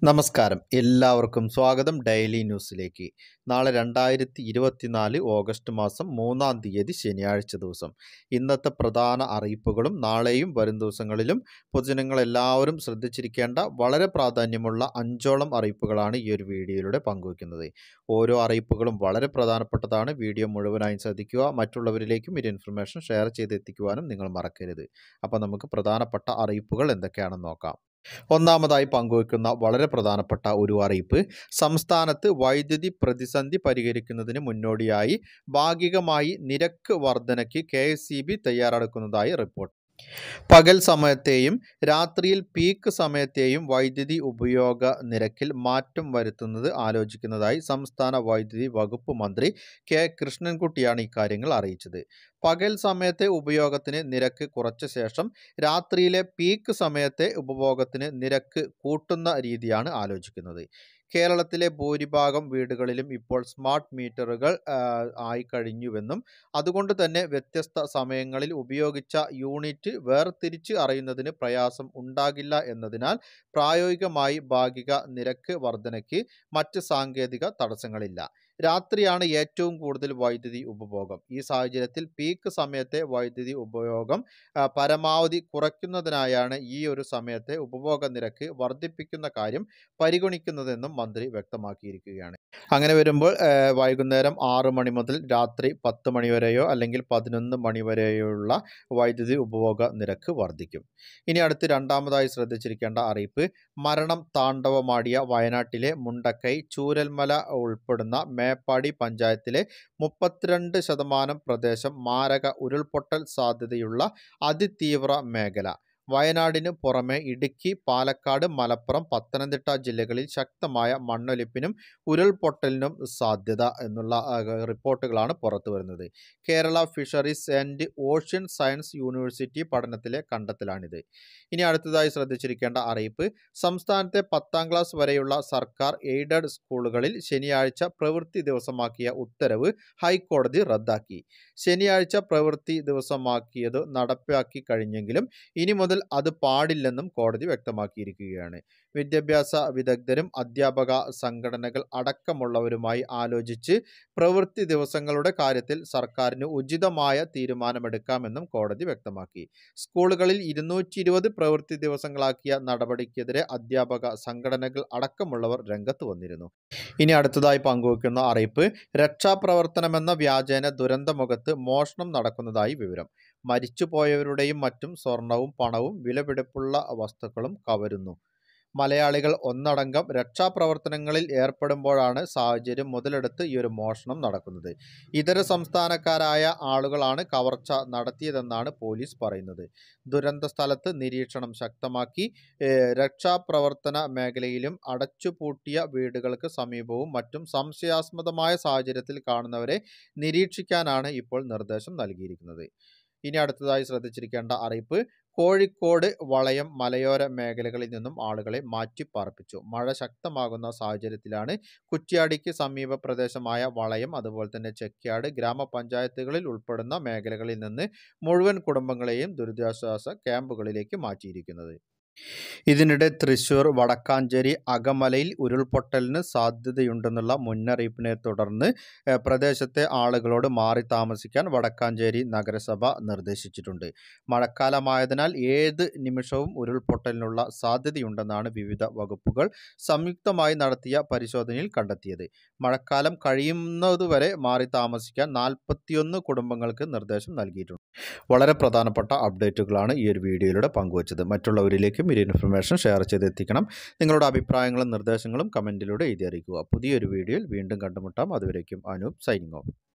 നമസ്കാരം, എല്ലാവർക്കും സ്വാഗതം ഡെയിലി ന്യൂസിലേക്ക്. നാളെ 2024 ഓഗസ്റ്റ് മാസം 3-ാം തീയതി ശനിയാഴ്ച ദിവസം. ഇന്നത്തെ പ്രധാന അറിയിപ്പുകളും നാളെയും വരും ദിവസങ്ങളിലും പൊതുജനങ്ങളെല്ലാവരും ശ്രദ്ധിച്ചിരിക്കേണ്ട വളരെ പ്രാധാന്യമുള്ള 5ഓളം അറിയിപ്പുകളാണ് ഈ ഒരു വീഡിയോയിലൂടെ പങ്കുവയ്ക്കുന്നത്. ഓരോ അറിയിപ്പുകളും വളരെ പ്രധാനപ്പെട്ടതാണ്. വീഡിയോ മുഴുവനായും ശ്രദ്ധിക്കുക. മറ്റുള്ളവരിലേക്കും ഈ ഇൻഫർമേഷൻ ഷെയർ ചെയ്തെത്തിക്കുവാനും നിങ്ങൾ മറക്കരുത്. അപ്പോൾ നമുക്ക് പ്രധാനപ്പെട്ട അറിയിപ്പുകൾ എന്തൊക്കെയാണെന്ന് നോക്കാം. ഒന്നാമതായി പങ്കുവയ്ക്കുന്ന വളരെ പ്രധാനപ്പെട്ട ഒരു അറിയിപ്പ്, സംസ്ഥാനത്ത് വൈദ്യുതി പ്രതിസന്ധി പരിഹരിക്കുന്നതിന് മുന്നോടിയായി ഭാഗികമായി നിരക്ക് വർധനയ്ക്ക് KSEB തയ്യാറെടുക്കുന്നതായി റിപ്പോർട്ട്. പകൽ സമയത്തെയും രാത്രിയിൽ പീക്ക് സമയത്തെയും വൈദ്യുതി ഉപയോഗ നിരക്കിൽ മാറ്റം വരുത്തുന്നത് ആലോചിക്കുന്നതായി സംസ്ഥാന വൈദ്യുതി വകുപ്പ് മന്ത്രി K. കൃഷ്ണൻകുട്ടിയാണ് ഇക്കാര്യങ്ങൾ അറിയിച്ചത്. പകൽ സമയത്തെ ഉപയോഗത്തിന് നിരക്ക് കുറച്ച ശേഷം രാത്രിയിലെ പീക്ക് സമയത്തെ ഉപഭോഗത്തിന് നിരക്ക് കൂട്ടുന്ന രീതിയാണ് ആലോചിക്കുന്നത്. കേരളത്തിലെ ഭൂരിഭാഗം വീടുകളിലും ഇപ്പോൾ സ്മാർട്ട് മീറ്ററുകൾ ആയിക്കഴിഞ്ഞുവെന്നും അതുകൊണ്ട് തന്നെ വ്യത്യസ്ത സമയങ്ങളിൽ ഉപയോഗിച്ച യൂണിറ്റ് വേർതിരിച്ച് അറിയുന്നതിന് പ്രയാസം ഉണ്ടാകില്ല എന്നതിനാൽ പ്രായോഗികമായി ഭാഗിക നിരക്ക് വർധനയ്ക്ക് മറ്റ് സാങ്കേതിക തടസ്സങ്ങളില്ല. രാത്രിയാണ് ഏറ്റവും കൂടുതൽ വൈദ്യുതി ഉപഭോഗം. ഈ സാഹചര്യത്തിൽ പീക്ക് സമയത്തെ വൈദ്യുതി ഉപയോഗം പരമാവധി കുറയ്ക്കുന്നതിനായാണ് ഈ ഒരു സമയത്തെ ഉപഭോഗ നിരക്ക് വർദ്ധിപ്പിക്കുന്ന കാര്യം പരിഗണിക്കുന്നതെന്നും മന്ത്രി വ്യക്തമാക്കിയിരിക്കുകയാണ്. അങ്ങനെ വരുമ്പോൾ വൈകുന്നേരം 6 മണി മുതൽ രാത്രി 10 മണി വരെയോ അല്ലെങ്കിൽ 11 മണി വരെയുള്ള വൈദ്യുതി ഉപഭോഗ നിരക്ക് വർദ്ധിക്കും. ഇനി അടുത്ത് രണ്ടാമതായി ശ്രദ്ധിച്ചിരിക്കേണ്ട അറിയിപ്പ്, മരണം താണ്ഡവമാടിയ വയനാട്ടിലെ മുണ്ടക്കൈ, ചൂരൽമല ഉൾപ്പെടുന്ന മേപ്പാടി പഞ്ചായത്തിലെ 32% പ്രദേശം മാരക ഉരുൾപൊട്ടൽ സാധ്യതയുള്ള അതിതീവ്ര മേഖല. വയനാടിന് പുറമെ ഇടുക്കി, പാലക്കാട്, മലപ്പുറം, പത്തനംതിട്ട ജില്ലകളിൽ ശക്തമായ മണ്ണൊലിപ്പിനും ഉരുൾപൊട്ടലിനും സാധ്യത എന്നുള്ള റിപ്പോർട്ടുകളാണ് പുറത്തു വരുന്നത്. Kerala fisheries and ocean science university പഠനത്തിലെ കണ്ടെത്തലാണിത്. ഇനി അടുത്തതായി ശ്രദ്ധിച്ചിരിക്കേണ്ട അറിയിപ്പ്, സംസ്ഥാനത്തെ 10ാം ക്ലാസ് വരെയുള്ള സർക്കാർ എയ്ഡഡ് സ്കൂളുകളിൽ ശനിയാഴ്ച പ്രവൃത്തി ദിവസമാക്കിയ ഉത്തരവ് ഹൈക്കോടതി റദ്ദാക്കി. ശനിയാഴ്ച പ്രവൃത്തി ദിവസമാക്കിയത് നടപ്പാക്കി കഴിഞ്ഞെങ്കിലും ഇനി മുതൽ അത് പാടില്ലെന്നും കോടതി വ്യക്തമാക്കിയിരിക്കുകയാണ്. വിദ്യാഭ്യാസ വിദഗ്ധരും അധ്യാപക സംഘടനകൾ അടക്കമുള്ളവരുമായി ആലോചിച്ച് പ്രവൃത്തി ദിവസങ്ങളുടെ കാര്യത്തിൽ സർക്കാരിന് ഉചിതമായ തീരുമാനമെടുക്കാമെന്നും കോടതി വ്യക്തമാക്കി. സ്കൂളുകളിൽ 220 പ്രവൃത്തി ദിവസങ്ങളാക്കിയ നടപടിക്കെതിരെ അധ്യാപക സംഘടനകൾ അടക്കമുള്ളവർ രംഗത്ത് വന്നിരുന്നു. ഇനി അടുത്തതായി പങ്കുവയ്ക്കുന്ന അറിയിപ്പ്, രക്ഷാപ്രവർത്തനമെന്ന വ്യാജേന ദുരന്തമുഖത്ത് മോഷണം നടക്കുന്നതായി വിവരം. മരിച്ചുപോയവരുടെയും മറ്റും സ്വർണവും പണവും വിലപിടിപ്പുള്ള വസ്തുക്കളും കവരുന്നു. മലയാളികൾ ഒന്നടങ്കം രക്ഷാപ്രവർത്തനങ്ങളിൽ ഏർപ്പെടുമ്പോഴാണ് സാഹചര്യം മുതലെടുത്ത് ഈ ഒരു മോഷണം നടക്കുന്നത്. ഇതര സംസ്ഥാനക്കാരായ ആളുകളാണ് കവർച്ച നടത്തിയതെന്നാണ് പോലീസ് പറയുന്നത്. ദുരന്ത സ്ഥലത്ത് നിരീക്ഷണം ശക്തമാക്കി. രക്ഷാപ്രവർത്തന മേഖലയിലും അടച്ചുപൂട്ടിയ വീടുകൾക്ക് സമീപവും മറ്റും സംശയാസ്പദമായ സാഹചര്യത്തിൽ കാണുന്നവരെ നിരീക്ഷിക്കാനാണ് ഇപ്പോൾ നിർദ്ദേശം നൽകിയിരിക്കുന്നത്. ഇനി അടുത്തതായി ശ്രദ്ധിച്ചിരിക്കേണ്ട അറിയിപ്പ്, കോഴിക്കോട് വളയം മലയോര മേഖലകളിൽ നിന്നും ആളുകളെ മാറ്റിപ്പാർപ്പിച്ചു. മഴ ശക്തമാകുന്ന സാഹചര്യത്തിലാണ് കുറ്റ്യാടിക്ക് സമീപ പ്രദേശമായ വളയം, അതുപോലെ തന്നെ ചെക്യാട് ഗ്രാമപഞ്ചായത്തുകളിൽ ഉൾപ്പെടുന്ന മേഖലകളിൽ നിന്ന് മുഴുവൻ കുടുംബങ്ങളെയും ദുരിതാശ്വാസ ക്യാമ്പുകളിലേക്ക് മാറ്റിയിരിക്കുന്നത്. ഇതിനിടെ തൃശൂർ വടക്കാഞ്ചേരി അകമലയിൽ ഉരുൾപൊട്ടലിന് സാധ്യതയുണ്ടെന്നുള്ള മുന്നറിയിപ്പിനെ തുടർന്ന് പ്രദേശത്തെ ആളുകളോട് മാറി താമസിക്കാൻ വടക്കാഞ്ചേരി നഗരസഭ നിർദ്ദേശിച്ചിട്ടുണ്ട്. മഴക്കാലമായതിനാൽ ഏത് നിമിഷവും ഉരുൾപൊട്ടലിനുള്ള സാധ്യതയുണ്ടെന്നാണ് വിവിധ വകുപ്പുകൾ സംയുക്തമായി നടത്തിയ പരിശോധനയിൽ കണ്ടെത്തിയത്. മഴക്കാലം കഴിയുന്നതുവരെ മാറി താമസിക്കാൻ 41 കുടുംബങ്ങൾക്ക് നിർദ്ദേശം നൽകിയിട്ടുണ്ട്. വളരെ പ്രധാനപ്പെട്ട അപ്ഡേറ്റുകളാണ് ഈ ഒരു വീഡിയോയിലൂടെ പങ്കുവച്ചത്. മറ്റുള്ളവരിലേക്കും ഈ ഇൻഫർമേഷൻ ഷെയർ ചെയ്തെത്തിക്കണം. നിങ്ങളുടെ അഭിപ്രായങ്ങളും നിർദ്ദേശങ്ങളും കമൻറ്റിലൂടെ എഴുതി അറിയിക്കുക. പുതിയൊരു വീഡിയോയിൽ വീണ്ടും കണ്ടുമുട്ടാം. അതുവരേക്കും അനൂപ് സൈനിങ് ഓഫ്.